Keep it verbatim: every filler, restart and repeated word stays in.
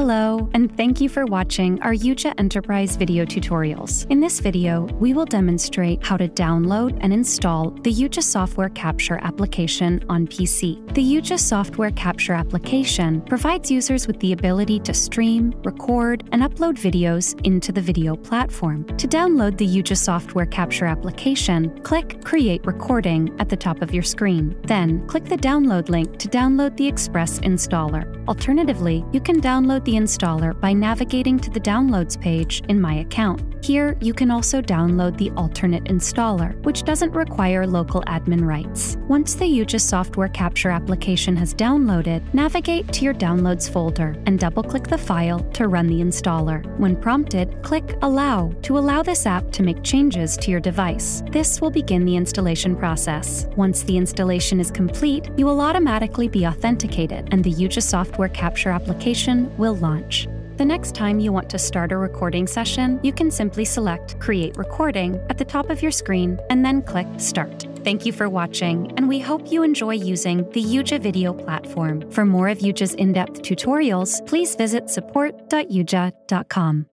Hello, and thank you for watching our YuJa Enterprise video tutorials. In this video, we will demonstrate how to download and install the YuJa Software Capture application on P C. The YuJa Software Capture application provides users with the ability to stream, record, and upload videos into the video platform. To download the YuJa Software Capture application, click Create Recording at the top of your screen. Then, click the download link to download the Express installer. Alternatively, you can download the installer by navigating to the Downloads page in My Account. Here, you can also download the alternate installer, which doesn't require local admin rights. Once the YuJa Software Capture application has downloaded, navigate to your Downloads folder and double-click the file to run the installer. When prompted, click Allow to allow this app to make changes to your device. This will begin the installation process. Once the installation is complete, you will automatically be authenticated, and the YuJa Software Capture application will launch. The next time you want to start a recording session, you can simply select Create Recording at the top of your screen and then click Start. Thank you for watching, and we hope you enjoy using the YuJa video platform. For more of YuJa's in-depth tutorials, please visit support dot yuja dot com.